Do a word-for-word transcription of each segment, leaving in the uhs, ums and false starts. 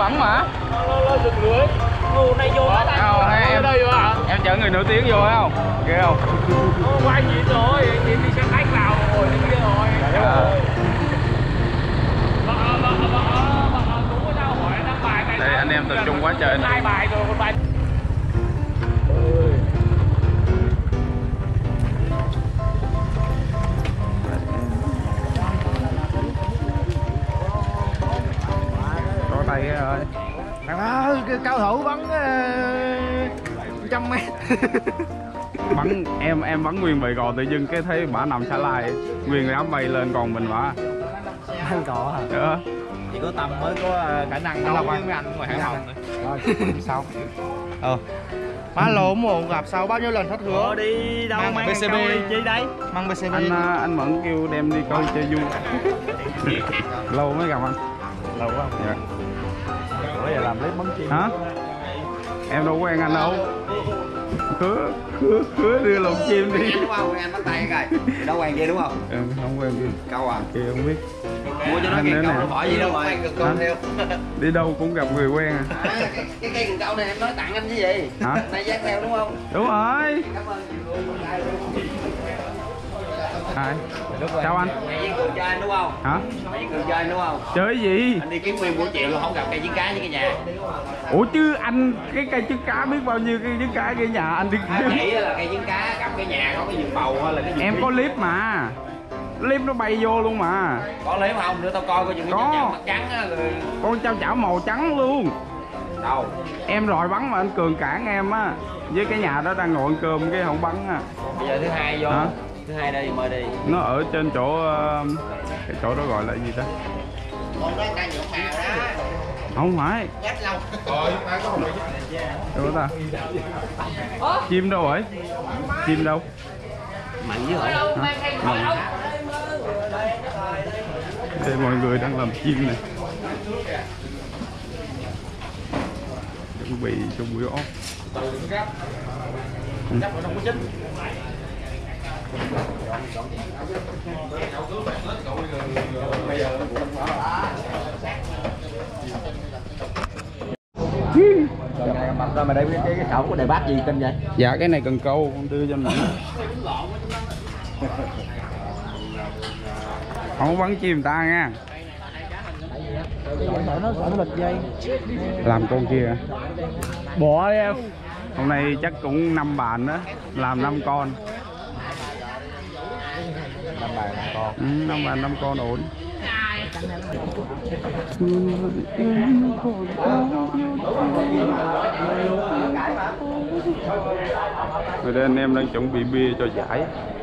bắn mà. Nó giật lưới. Ngủ này vô ở đây. Không, em đây vô hả? Em chở người nổi tiếng vô phải không? Ghê không? Ô, anh nhìn rồi, anh nhìn đi xe khách vào rồi, đi kia rồi. Đấy rồi. Vợ, vợ, vợ, vợ, đúng rồi tao hỏi đang bài này. Đây anh em tập trung quá trời này. Hai bài rồi, một bài. Có tay cái rồi. À, cao thủ bắn uh, trăm mét. Bắn em em bắn nguyên bầy cò tự dưng cái thấy bả nằm xả lai, nguyên đám bay lên còn mình bả. Ăn cò hả? Đó. Chỉ có Tâm mới có khả năng đấu với mấy anh ngoài Hải Phòng này. Rồi, sao? Ờ. Má lộn một gặp sau bao nhiêu lần thất hứa? Đi đâu mang bê xê bê chi đấy? Mang bê xê bê. Anh anh Mẫn kêu đem đi câu chơi vui. Lâu mới gặp anh. Lâu quá. Dạ. Bữa giờ làm clip bắn chim. Hả? Em đâu quen anh đâu. Khứa khứa khứa đưa lồng chim đi. Đúng không? Anh bắt tay coi. Đâu quen vậy đúng không? Ừ, không quen gì. Câu à? Thì không biết. Mua cho nó cây câu nó bỏ gì đâu mà anh cần câu theo. Đi đâu cũng gặp người quen à. À, cái, cái cây cần câu này em nói tặng anh chứ gì? Hả? Này dán theo đúng không? Đúng rồi. Cảm ơn nhiều luôn. Ai? Chào anh. Này với cường cho anh đúng không? Hả? Với cường cho anh đúng không? Chơi gì? Anh đi kiếm nguyên buổi chiều luôn không gặp cây trứng cá với cái nhà. Ủa chứ anh cái cây trứng cá biết bao nhiêu cây trứng cá cái nhà anh đi Anh nghĩ là cây trứng cá gặp cái nhà có cái giường bầu hay là cái giường. em có clip mà. Clip nó bay vô luôn mà. Có clip không? Nữa tao coi coi chừng cái Có. chảo mặt trắng á rồi. Con trao chảo màu trắng luôn. Đâu? Em rồi bắn mà anh Cường cản em á. Với cái nhà đó đang ngồi ăn cơm cái không bắn á. Bây giờ thứ hai vô. Hả? Thứ hai đây mời đi. Nó ở trên chỗ uh, cái chỗ đó gọi là gì ta? Con đó đang nhuộm màu đó. Không phải. Chết lâu. Đâu ta? Chim đâu rồi? Chim đâu? Mạnh dữ rồi. Hả? Đây mọi người đang làm chim này. Chuẩn bị cho buổi off. Ừ. Mập ra mà đây cái cái khẩu của đề bát gì kênh vậy? Dạ cái này cần câu con đưa cho mình. Không bắn chim ta nha. Nó sợ nó lệch dây. Làm con kia. Bỏ đi em. Hôm nay chắc cũng năm bàn đó, làm năm con. Năm bàn năm con. Ừ, năm bàn năm con ổn. Rồi đây anh em đang chuẩn bị bia cho giải.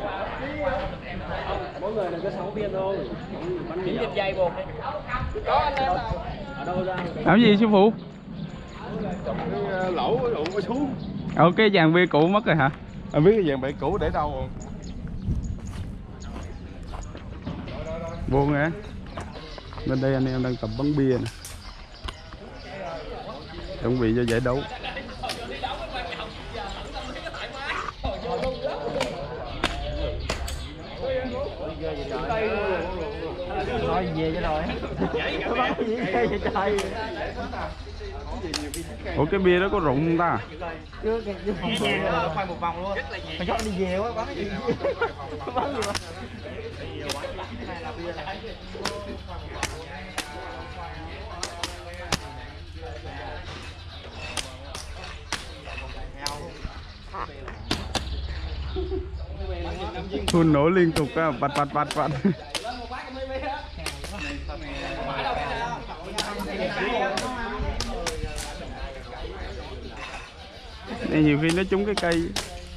Mỗi người đừng có sáu viên thôi. Chín viên dây một đi. Có anh em ở đâu ra? Làm gì sư phụ? Cái lỗ cái lỗ mới xuống. Ờ cái dàn bia cũ mất rồi hả? Anh biết cái dàn bia cũ để đâu rồi? Buông hả? Bên đây anh em đang tập bắn bia nè. Chuẩn bị cho giải đấu. Nói gì về chứ rồi. Nó bắn gì ghê vậy trời. Ủa cái bia đó có rụng không ta? Chưa kìa, chứ không Nhẹ nhàng nó khoan một vòng luôn. mày cho đi về quá bắn gì. Bắn gì mà. Phun nổ liên tục á, bạch bạch bạch bạch. Đây nhiều khi nó trúng cái cây.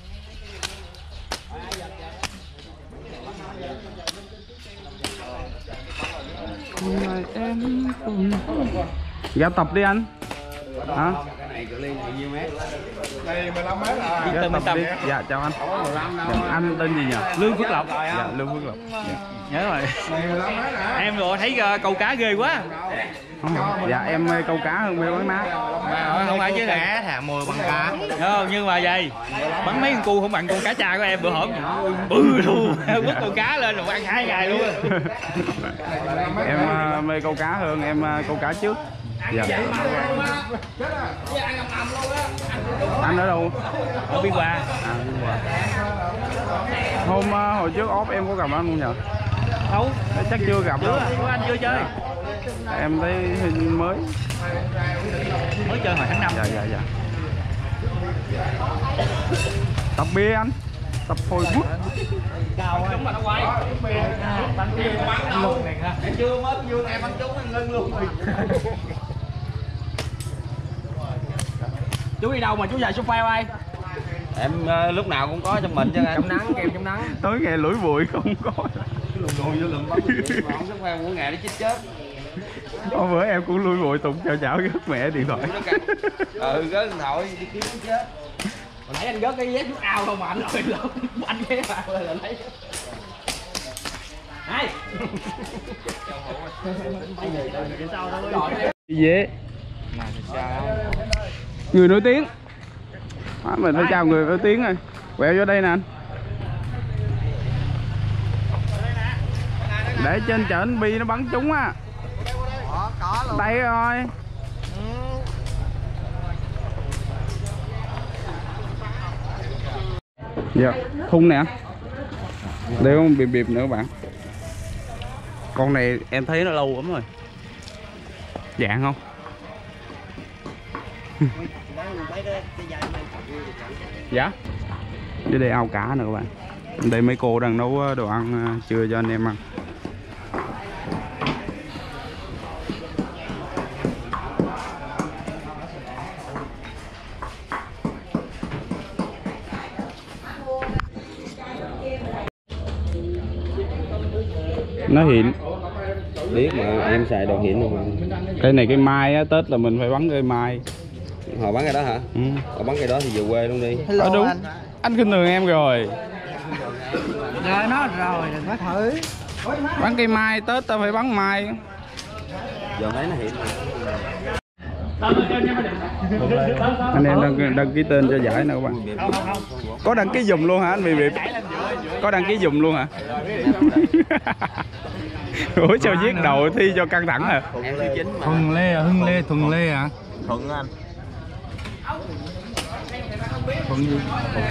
Em dạ tập đi anh. Hả? Đây mười lăm mét à. Dạ, tập đi. Dạ chào anh. Dạ, anh tên gì nhỉ? Lương Phước Lộc. Dạ Lương Phước Lộc. Dạ. Nhớ rồi. Em rồi thấy uh, câu cá ghê quá. Không, dạ em mê câu cá hơn mê bắn nát. À, không phải chứ cá thả mồi bằng cá. Không, nhưng mà vậy bắn mấy con cu không bằng con cá cha của em bữa hổm bự luôn, quất con cá lên rồi ăn hai ngày luôn. Em uh, mê câu cá hơn, em uh, câu cá trước. Dạ. Anh ở đâu? Ở Biên Hòa. À, Biên Hòa. Hôm uh, hồi trước off em có gặp anh không nhờ? Đâu? Chắc chưa gặp đâu. Chưa, anh chưa chơi. Em thấy hình mới. Mới chơi hồi tháng năm. Dạ dạ dạ. Tập bia anh. Tập phôi bút. Cao chúng mà nó quay. Bắn kia bắn luôn này ha. Chưa mới vô em bắn trúng anh ngưng luôn. Chú đi đâu mà chú về sofa ai? Em uh, lúc nào cũng có trong mình chứ anh. Trong nắng kèm trong nắng. Tối ngày lủi bụi không có. Lùm đùi vô lùm bắn bóng sức khoe của ngày nó chết chết. Hôm bữa em cũng lủi bụi tụng chào chào gớt mẹ điện thoại. Ừ gớt điện thoại đi kiếm chết. Hồi nãy anh gớt cái dép chút ao không mà anh lội lộn. Anh ghé vào là lấy. Này. Dễ. Người nổi tiếng. À, mình phải chào người nổi tiếng rồi. Quẹo vô đây nè anh. Để trên trển bi nó bắn trúng á. Đây rồi. Dạ, thun nè. Đây có một bịp bịp nữa các bạn. Con này em thấy nó lâu lắm rồi. Dạng không? Dạ. Dưới đây ao cá nữa các bạn. Đây mấy cô đang nấu đồ ăn trưa cho anh em ăn. Nó hiện. Biết mà em xài đồ hiện luôn mà. Cây này cây mai á, Tết là mình phải bắn cây mai. Họ bắn cái đó hả? Ừ. Họ bắn cái đó thì về quê luôn đi. Ờ, đúng. Anh. anh khinh thường em rồi. Rồi nó rồi đừng có thử. Bắn cây mai, Tết ta phải bắn mai. Giờ thấy nó hiện. Anh em đăng, đăng ký tên cho giải nè các bạn. Có đăng ký dùm luôn hả anh Bì Bịp? Có đăng ký dùm luôn hả? Ủa sao viết đầu thi cho căng thẳng hả? Thuần Lê à, Hưng Lê, Thuần Lê à? Thuận anh. Thuần gì?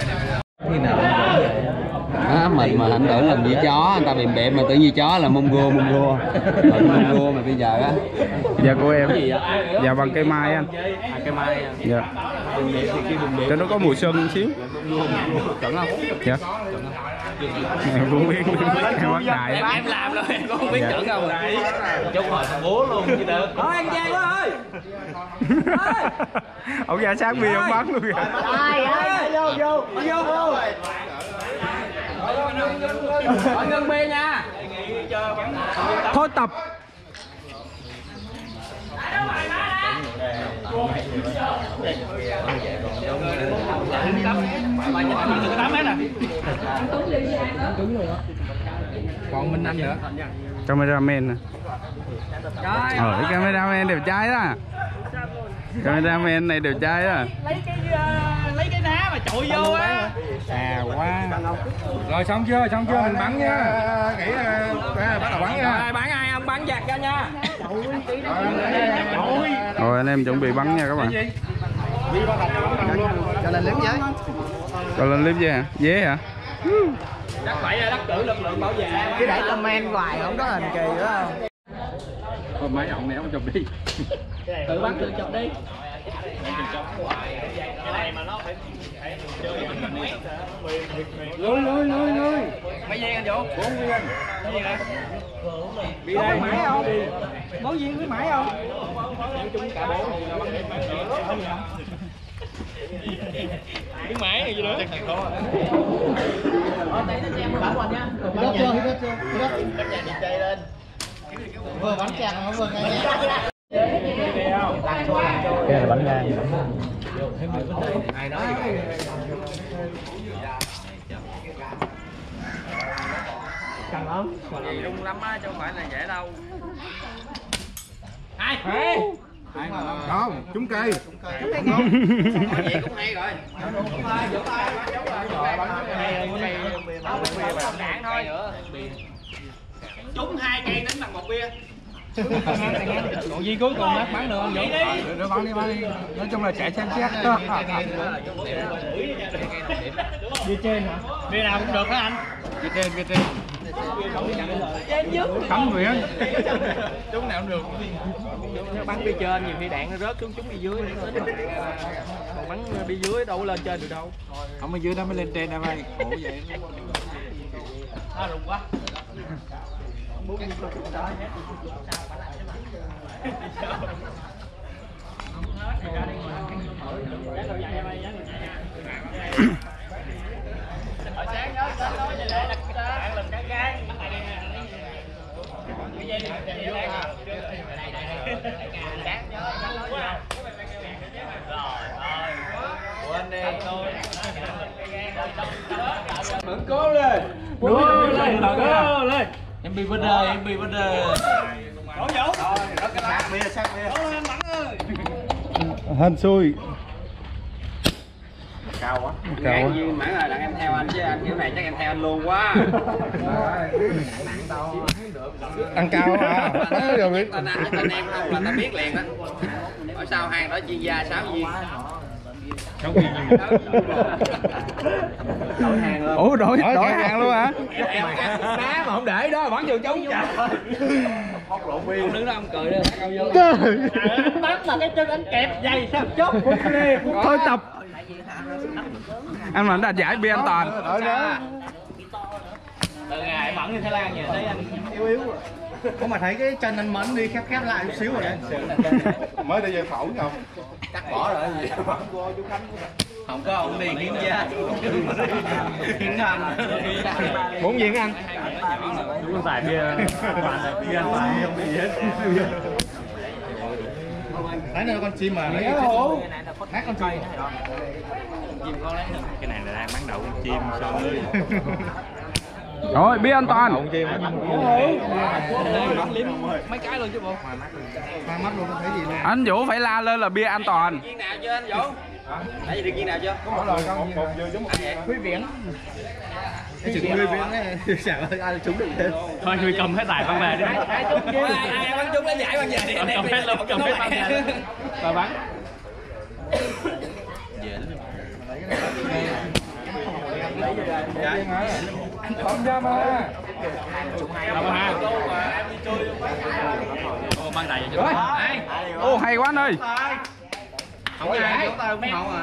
À, mình mà anh tưởng làm gì chó, anh ta bìm bẹp mà tưởng như chó là Mongo Mongo. Mongo mà bây giờ á. Dạ của em. Dạ bằng cây mai anh. À, cái mai. Dạ. Cho nó có mùi xuân một xíu. Chuẩn không? Dạ. Em cũng biết, em bắt đại. Em, em làm rồi, em cũng không biết Dạ. chuẩn không. Chút hồi bố luôn chứ được. Thôi anh Giang quá ơi. Ông ra sáng bia ông bắn luôn kìa. Ai ai vô vô vô vô. Hỏi ngân bia nha. Thôi tập. Còn Minh Anh nữa. Cameraman nè. Ờ, cái cameraman đẹp trai đó. Cameraman này đẹp trai đó. Lấy cái uh, lấy cái ná mà chọi vô á. À quá. Rồi xong chưa? Xong chưa? Mình bắn nha. Nghĩ là bắt đầu bắn nha. Rồi bắn ai không bắn giặt ra nha. Rồi anh em chuẩn bị bắn nha các bạn. Cho lên clip với. Cho lên clip với hả? Dế hả? Chắc phải là đắc cử lực lượng bảo vệ. Cứ để comment hoài không có hình kỳ nữa không? Thôi máy ổng này không chụp đi. Tự bắn tự chụp đi. Lôi lôi lôi lôi. Mấy viên anh Vũ? Bốn viên. Mấy viên đây? Có cái mãi không? Có viên với mãi không? Cái máy này gì nữa? Hít chưa? Hít chưa? Hít chưa? Vừa bắn chèn nó vừa nghe nhé. Cái là bắn ra. Ai nói vậy? Căng lắm. Gì rung lắm á, chứ không phải là dễ đâu. Hai. Không, trúng cây. Trúng cây không? Vậy cũng hay rồi. Đạn thôi. Trúng hai cây đánh bằng một bia. Còn gì cuối cùng á, bắn được không Vũ? Được bắn đi bắn đi. Nói chung là trẻ xem xét. Bia trên hả? Bia nào cũng được hả anh? Bia trên bia trên. Cắm Nguyễn. Chúng nào cũng được. Nếu bắn bia trên nhiều khi đạn nó rớt xuống trúng bia dưới. Còn bắn bia dưới đâu có lên trên được đâu. Không ở dưới đó mới lên trên em ơi. Khổ vậy. À rùng quá. Vẫn cố lên. Cố lên, cố lên. Em bị vấn đề, em bị vấn đề. Cố Vũ. Sát bia, sát bia. Cố lên Mẫn ơi. Hên xui. Cao quá. Cao quá. Mãn rồi, đặng em theo anh chứ anh kiểu này chắc em theo anh luôn quá. Ăn cao à? Nói rồi biết. Anh anh anh em không là ta biết liền đó. Ở sau hàng đó chuyên gia sáu viên. Sáu viên gì? Đổi hàng luôn. Ủa đổi đổi hàng luôn hả? Đá mà không để đó bắn vô trống. Ông đứng đó ông cười đó, cao vô. Bắn mà cái chân anh kẹp dày sao chốt. Thôi tập. Anh mà đạt giải bia an toàn. Từ ngày bắn như Thái Lan vậy thấy anh Yếu yếu rồi. Có mà thấy cái chân anh Mẫn đi khép khép lại chút xíu rồi đấy. Mới đi về phẫu không? Cắt bỏ rồi gì? Không có ông đi kiến gia. Kiến hành. Muốn gì anh? đúng giải bia bạn này bia ăn phải không bị gì hết. Đấy là con chim mà lấy cái hố. Hát con chim. Cái này là đang bán đậu con chim sao ơi. Rồi bia an toàn. Mấy cái luôn chứ bộ. Hoa mắt luôn không thấy gì nè. Anh Vũ phải la lên là bia an toàn. Viên nào chưa anh Vũ? Đã gì được viên nào chưa? Có một lời con một vừa giống một quý viễn. Cái chữ quý viễn ấy, chẳng ơi ai trúng được thế. Thôi người cầm hết giải băng về đi. Ai trúng chứ? Ai ai bắn trúng lấy giải băng về đi. Cầm hết luôn, cầm hết băng về. Và bắn. Không ra mà. Đâu ha. Ô băng đầy rồi. Ô hay quá anh ơi. Không ai chúng ta cũng không à.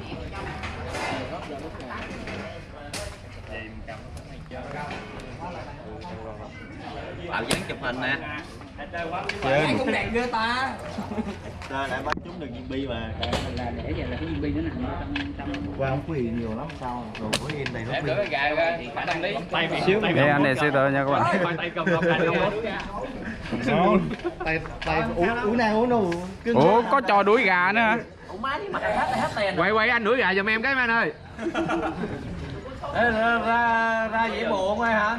Bảo dán chụp hình nè. Anh cũng đẹp ghê ta. Ra lại bắt trúng được viên bi mà. Là để vậy là cái viên bi nó nằm trong trong. Qua không có nhiều lắm sao? Rồi có yên này nó. Để cái gà ra phải đăng lý. Tay bị xíu. Đây anh này sẽ tờ nha các bạn. Tay cầm cầm tay cầm. Tay tay uống uống nào uống đâu. Ủa có trò đuổi gà nữa hả? Ủa má đi mặt hết hết tiền. Quay quay anh đuổi gà giùm em cái anh ơi. Ê, ra ra ra dễ bộ thôi hả?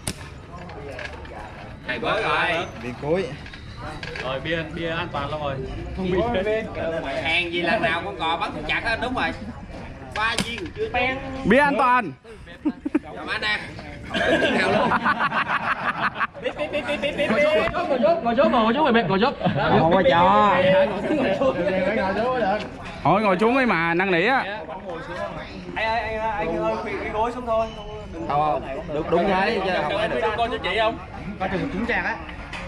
Thầy bớt rồi. Bị cuối. Rồi bia bia an toàn luôn rồi. Không bị Hàng gì lần nào con cò bắn cũng chặt hết đúng rồi. Ba viên chưa pen. Bia an toàn. Chào má Nam. Nào luôn. Bíp bíp bíp bíp bíp bíp. Ngồi xuống ngồi xuống ngồi bẹp ngồi xuống. Không có cho. ngồi xuống được. Thôi ngồi xuống đi mà năn nỉ á. Anh ơi anh anh ơi cái gối xuống thôi. Không đúng đúng đấy chứ không phải được. Con cho chị không? Coi chừng trúng chạc á.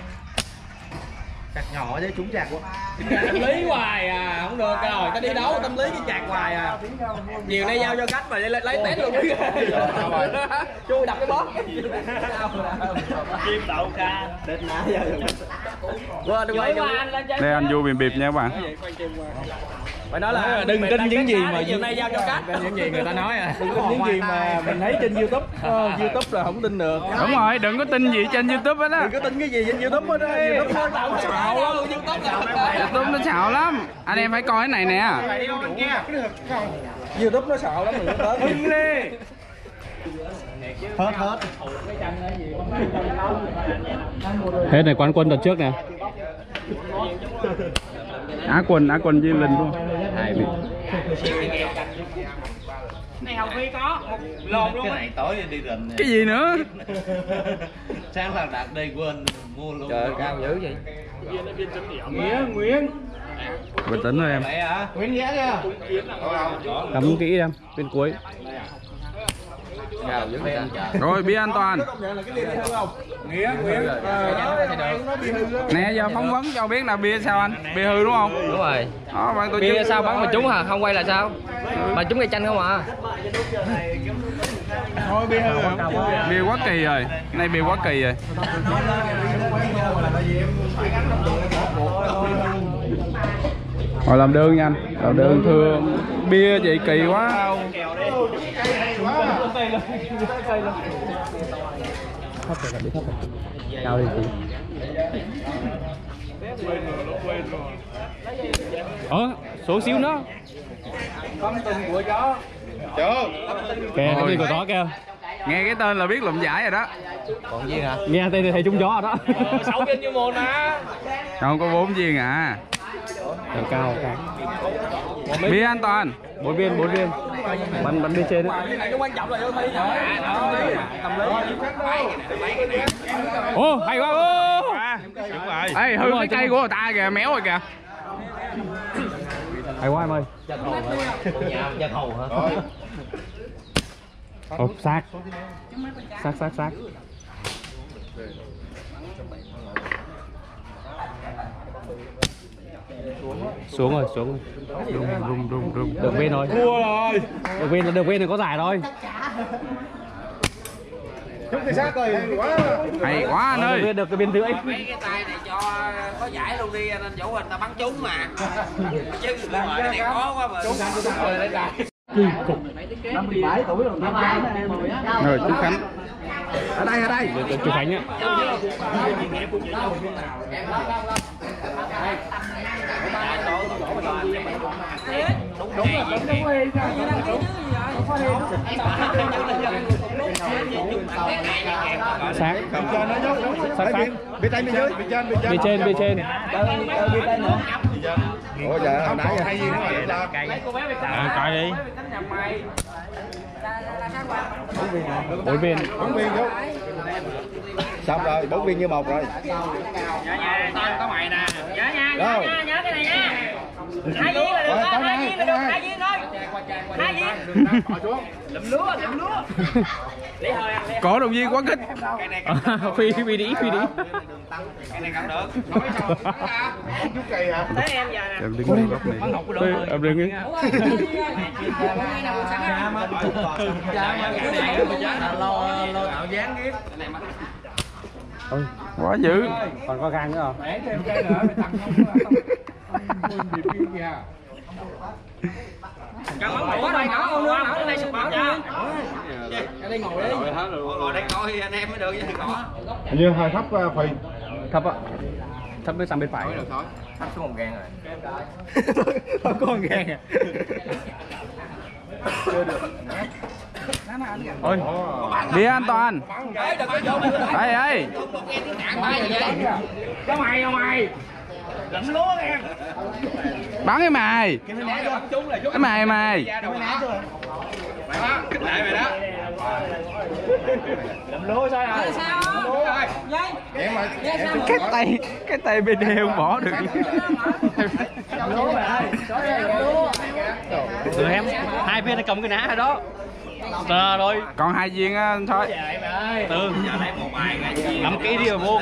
Chạc nhỏ chứ trúng chạc quá. Tâm lý hoài à, không được rồi, ta đi đấu tâm lý cái chạc hoài à. Nhiều nay giao cho khách mà lấy lấy test luôn. Chui đập cái bóp. Chim đậu ca. Đến ná giờ. Quên đi quay. Đây anh vô bìm bịp nha các bạn. Phải nói là đừng tin những gì mà nhiều nay giao cho khách. Những gì người ta nói à. Đừng có những gì mà mình thấy trên YouTube. YouTube là không tin được. Đúng rồi, đừng có tin gì trên YouTube hết á. Đừng có tin cái gì trên YouTube hết á. YouTube nó xạo lắm. YouTube nó xạo lắm. Anh em phải coi cái này nè. YouTube nó xạo lắm mình tới. Hưng đi. Hết hết. Hết này quán quân đợt trước nè. Á quân, Á quân với Linh luôn. Hai vị. Này Hồng Phi có. lon luôn. Cái này tối đi rình. Cái gì nữa? Sáng là đặt đây quên mua luôn. Trời ơi, cao dữ vậy. Nguyễn, Nguyễn. Bình tĩnh thôi em. Mẹ hả? Nguyễn ghé kìa. Cắm kỹ em, bên cuối. Cao dữ vậy. Rồi bia an toàn. Nguyễn, Nguyễn. Nè giờ phỏng vấn cho biết là bia sao anh? Bia hư đúng không? Đúng rồi. Đó, mà tôi Bia chưa- sao bắn mà trúng hả? Không quay là sao? Mà trúng cây chanh không à? Thôi bia hư rồi. Bia quá kỳ rồi. Nay bia quá kỳ rồi. Rồi làm đơn nha anh. Làm đơn thưa bia vậy kỳ quá. Cao đi chị. Ờ, xuống xíu nữa. Chưa. Kìa, cái gì của nó kìa. Nghe cái tên là biết lụm giải rồi đó. Còn gì hả? Nghe tên thì thấy trúng gió rồi đó. Sáu viên như một mà. Không có bốn viên à. Cao cao cao. Bia an toàn. Bốn viên, bốn viên. Bắn bắn bên trên đấy. Ô, hay quá. Ô. Đúng rồi. Ê, hư cái cây của người ta kìa, méo rồi kìa. Hay quá em ơi. Giật hầu hả? Ồ, xác. Xác, xác, xác. Xuống rồi, xuống rồi. Rung rung rung rung. Được viên thôi. Thua rồi. Được viên là được viên thì có giải thôi. Trúng cái xác rồi. Quá. Hay quá anh Được ơi. viên, được cái viên rưỡi. Mấy cái tay này cho có giải luôn đi anh Vũ, anh ta bắn trúng mà. Chứ cái này khó quá mà. Rồi chú Khánh. Ở đây, ở đây. Được chú Khánh á. Sáng. Sáng sáng. Bên tay bên dưới, bên trên, bên trên. Bên trên, bên trên. Ủa dạ, hồi nãy giờ hai viên đó mà. À, coi đi. Bốn viên. Bốn viên chú. Xong rồi, bốn viên như một rồi. Có mày nè. Nhớ nha, Đâu? nhớ nha, nhớ cái này nha. Hai viên là được Rồi, đó, tới hai đây, viên là tới được, đây. hai viên thôi. Hai viên. Lụm lúa, lụm lúa. Lấy hơi ăn, lấy Cổ động viên quá kích. Phi, phi đi, phi đi. Chút cây hả? Thế em giờ nè. Em đứng đây góc này. Ê, em đừng đi. Quá dữ. Còn có gan nữa không? Cầm bóng mũ đây, ngõ con nữa, ngõ đây sụp bóng nha. Ngồi đây coi anh em mới được chứ ngõ. Hình như hơi thấp uh, Phi. Thấp á. Thấp bên sang bên phải. Thấp xuống một gan rồi. Không có gan à. Ôi, bia an toàn. Ê ê. Cho mày, cho mày. Lụm lúa em. Bắn cái mày. Cái mày mày. Kích lại mày đó. Lụm lúa sao rồi? Sao? Dây. Cái tay, cái tay bên đây không bỏ được. Được em. Hai viên nó cầm cái ná rồi đó. Rồi rồi. Còn hai viên á anh thôi. Từ. Nắm kỹ đi rồi vô.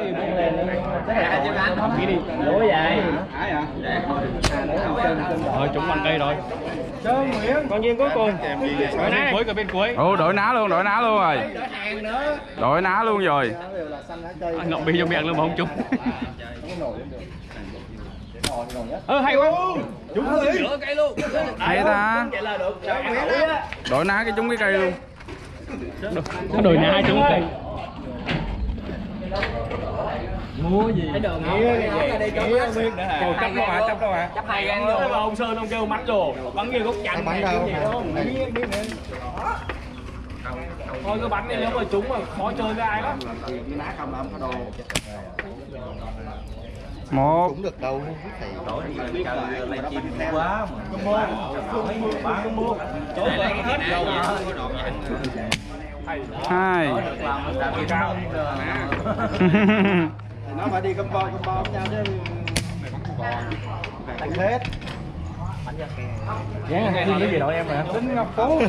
Nắm kỹ đi. Lúa vậy. Rồi trúng bằng cây rồi. Con viên cuối cùng. Đội bên cuối, bên cuối. Ồ, đổi ná luôn, đổi ná luôn rồi. Đổi ná luôn rồi. Anh ngậm bi vô miệng luôn mà không trúng. Ơ hay quá. Trúng rồi. Giữa cây luôn. Hay ta. Đổi ná cái trúng cái cây luôn. Nó đổi ná trúng cây. Mua gì? Cái đường ngõ đây cho má xuyên nữa hả? Chấp đâu mà, chấp đâu mà. Chấp hai gan rồi. Ông Sơn ông kêu mắt rồi. Bắn vô gốc chanh. Bắn đâu? Thôi cái bánh này nếu mà trúng mà khó chơi với ai lắm. Một. Cũng được đâu. quá Hai. Nó phải đi combo combo với nhau chứ. Đánh hết. Dán cái cái gì đội em mà tính Ngọc Phố.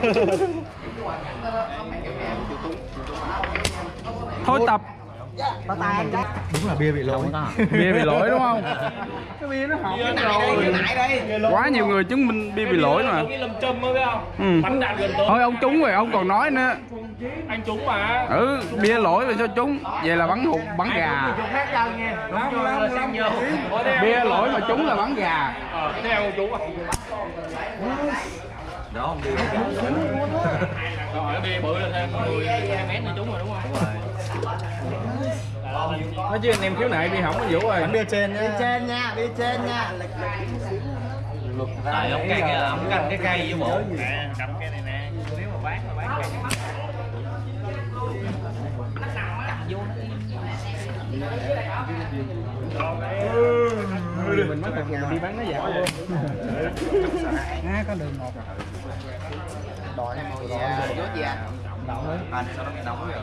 Thôi tập. Đúng là bia bị lỗi. Bia bị lỗi đúng không? Cái bia nó hỏng rồi. Quá nhiều người chứng minh bia bị lỗi mà. Cái lâm châm đó biết không? Ừ. Bắn đạn gần tới. Thôi ông trúng rồi ông còn nói nữa. Anh trúng mà. Ừ, bia lỗi mà sao trúng? Vậy là bắn hụt, bắn gà. Bia lỗi mà trúng là bắn gà. Ờ, thế em không trúng à? đó không đi Rồi cái bia bự là thêm mười mét là trúng rồi đúng không? Nói chứ anh em khiếu nại bia hỏng cái Vũ rồi. Bia trên nha. Bia trên nha, bia trên nha. tại ông cây kia là ông canh cái cây với bộ Nè, cầm cái này nè. Nếu mà bán mà bán cái Mình mới còn đi bán nó dạo luôn. Á có đường một. Đòi em ngồi vô gì anh? Đậu đấy. Anh sao nó bị nóng rồi?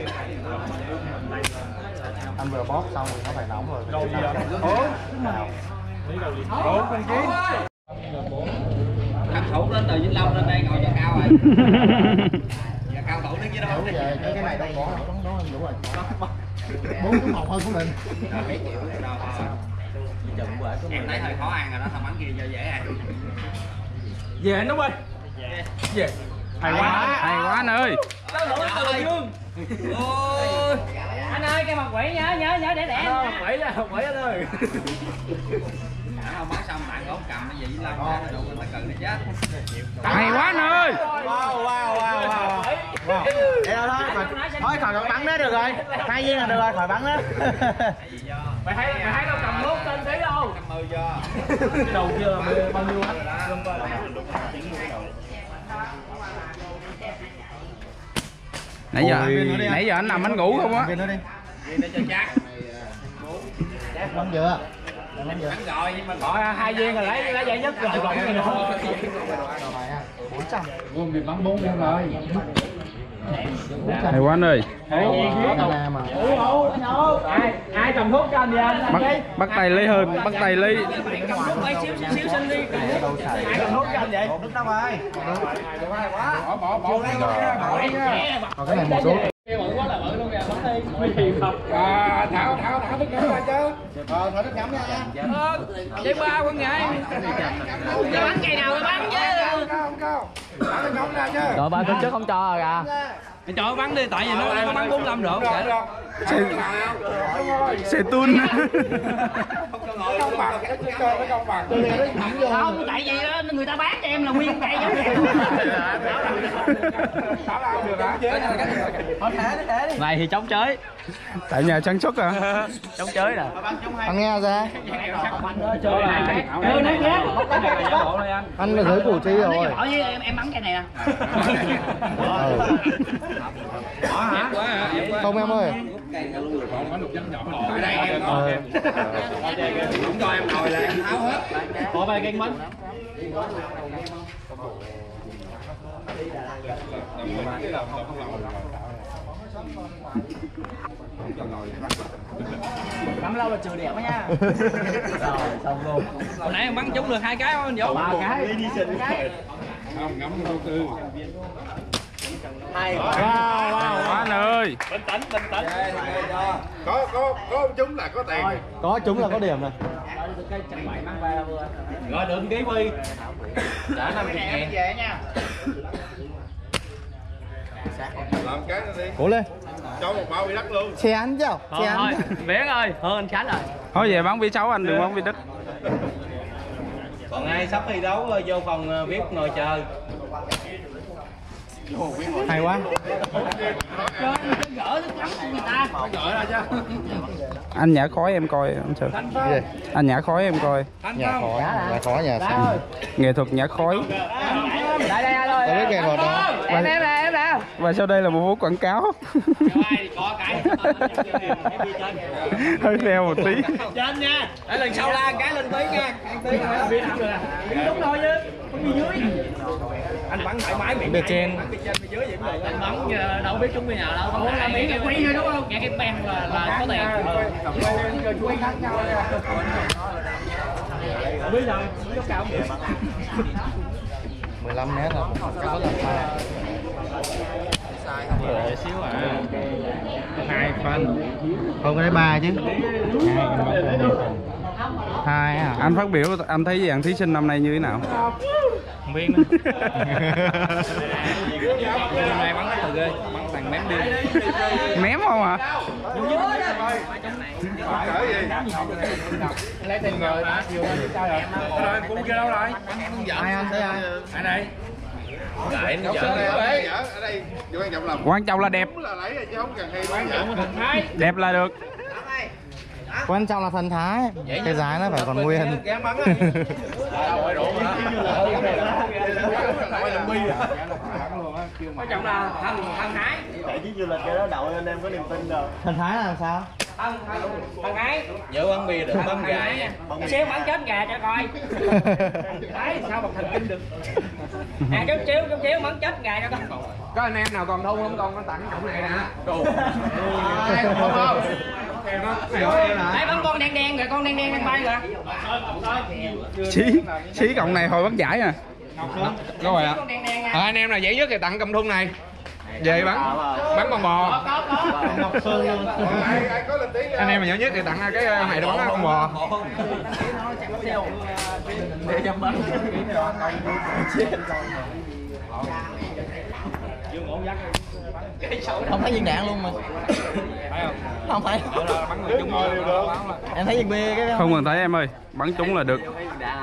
Anh vừa bóp xong thì nó phải nóng rồi. đâu gì đâu. Ủa? Ủa con kiến. Thằng Thủ đến từ Vĩnh Long lên đây ngồi cho cao rồi. Dạ cao Thủ đứng dưới đó. Cái cái này đâu có, đó đó em đủ rồi. bốn cái một thôi cũng định. Mấy triệu đâu. Em thấy hơi khó ăn rồi đó, thằng bánh kia cho dễ ăn. Về anh Út ơi. Về. Hay quá, hay quá anh ơi. Anh ơi cái mặt quỷ nhớ nhớ nhớ để để em. Quẩy ra, quẩy ra thôi. Không bán xong bạn có cầm cái gì Long ra đủ người ta cần nó chết. Hay quá anh ơi. Wow wow wow wow. Wow. Để đâu thôi. Thôi khỏi cần bắn đó được rồi. Hai viên là được rồi, khỏi bắn đó. Mày thấy mày thấy đâu cầm nốt tên tí đâu. năm mươi cho. Cái đầu kia là bao nhiêu á? Nãy giờ nãy giờ anh nằm anh ngủ không á? Viên nó đi. Viên để cho chắc. Bắn chưa? Bắn rồi nhưng mà Rồi hai viên rồi lấy lấy giải nhất rồi còn cái nữa. bốn trăm. Gồm việc bắn bốn viên rồi. Hay quá anh ơi. Mà. Ai ai cầm thuốc cho anh đi anh. Bắt bắt tay lấy hơn, bắt tay lấy. Quay xíu xíu xíu xin đi. Ai cầm thuốc cho anh vậy? Nước đâu rồi? Bỏ bỏ bỏ lấy Còn cái này một số. bự quá là bự luôn kìa, bắn đi. Nguy hiểm thật. À, thảo thảo thảo thức ngắm ra chứ. Ờ, thở nước ngắm nha. Ờ, vậy ba quân ngại. Cho bắn cây nào thì bắn chứ. Không cao. Thở nước ngắm ra chứ. rồi ba tuần trước không cho rồi à. Mày cho nó bắn đi tại vì nó nó bắn bốn mươi lăm độ kệ. Xe tun. Không bằng, cái cơ nó không bằng. Không, tại vì đó người ta bán cho em là nguyên cây giống vậy. Này thì chống chới. Tại nhà sản xuất à? Chống chới nè. Anh nghe ra. Ừ, nói khác. Anh là giới củ chi rồi. Nói hỏi với em em bắn cây này nè. Không em ơi. Ờ. cũng cho em ngồi là em tháo hết. Bỏ vài cây bánh. Bắn lâu là trừ đẹp đó nha. Rồi xong luôn. Hồi nãy em bắn trúng được hai cái không anh Vũ? Ba cái. Không ngắm vô tư. Hay. Wow, wow, quá anh ơi. Bình tĩnh, bình tĩnh. Có có có chúng là có tiền. Có chúng là có điểm này. Rồi đừng ký bi. Trả năm mươi ngàn về nha. Làm cái này đi. Cố lên. Cho một bao bị đất luôn. Chén chứ. Thôi thôi, Viễn ơi, hơn anh Khánh rồi. Thôi về bắn vi sáu anh đừng bắn vi đất. Còn ai sắp thi đấu vô phòng vi ai pi ngồi chờ. Hay quá. Gỡ thức bắn của người ta. Gỡ ra chứ. Anh nhả khói em coi anh Sơn. Anh nhả khói em coi. Nhà khói, nhà khói nhà xanh. Nghệ thuật nhả khói. Đây đây alo. Tôi biết nghệ thuật đó. Em em nè, em nè. Và sau đây là một phút quảng cáo. Có cái Hơi theo một tí. trên nha. Để lần sau la cái lên tí nha. Tí đúng thôi chứ. Không gì dưới. Anh bắn thoải mái miệng. Bề trên. Dưới vậy cũng được. Anh bắn đâu biết trúng bên nào đâu. Không là miệng quay thôi đúng không? Nghe cái beng là là có tiền. Quay khác nhau nha. Không biết rồi, không cao không được. mười lăm mét là có là pha. Để xíu à. Hai phân. Không cái đấy ba chứ. Hai à. Anh phát biểu anh thấy dạng thí sinh năm nay như thế nào? Không biết nữa. Hôm nay bắn từ ghê, bắn thằng ném đi. Ném không hả? Lấy tiền rồi đã chiều lên sao rồi? Rồi cũng kia đâu rồi? Ai anh thấy ai? Ai đây? Đại nó Quan trọng là đẹp. Đẹp là được. Quan trọng là thần thái. Cái giá nó phải còn nguyên. Quan trọng là thần thần thái. Thần thái là làm sao? Thần thần thái. Nhớ bắn bia được bắn gà nha. Xíu bắn chết gà cho coi. Đấy sao mà thần kinh được. À chút xíu chút xíu bắn chết gà cho coi. Có anh em nào còn thun không? Còn con tặng cổng này nè. Đồ. Không không? Đấy bắn con đen đen rồi, con đen đen đang bay rồi. Chí Chí cộng này hồi bắt giải nè. Đúng rồi ạ. Con đen đen nha. À, anh em nào dễ nhất thì tặng cầm thun này. Về bắn bắn con bò. Anh em mà nhỏ nhất thì tặng cái này đó bắn con bò. Không thấy viên đạn luôn mà. Không phải. Em thấy viên bia cái Không cần thấy em ơi, bắn trúng là được.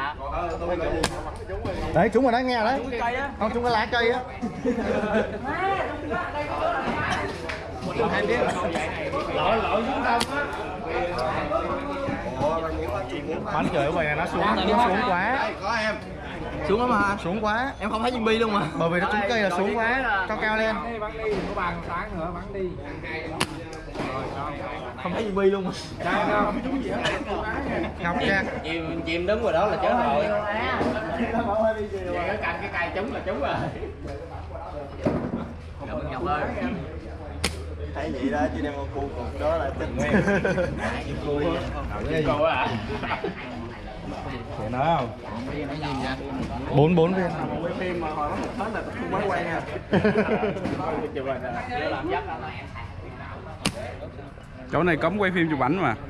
đấy chúng rồi đó nghe đấy. Không chúng cái lá cây á. Bắn trời ở ngoài nó xuống nó xuống quá. Xuống lắm mà xuống quá. Em không thấy viên bi luôn mà. Bởi vì nó trúng cây là xuống quá, cao cao lên. Không thấy viên bi luôn mà. Ngọc nha. Chim chim đứng rồi đó là chết rồi. Cái cành cái cây trúng là trúng rồi. Ngọc ơi. Thấy vậy đó chứ đem con cu cục đó là tình nguyên. Cô à. Để nói không? Bốn bốn viên. Phim mà hồi nó một hết là không mới quay nha. Chỗ này cấm quay phim chụp ảnh mà.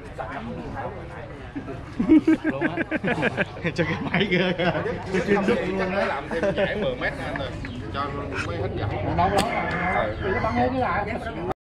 Cho cái máy ghê. Chuyên giúp luôn đó, làm thêm giải mười mét nữa anh ơi. Cho mấy hết giải. Đâu đó. Bắn hết cái lại.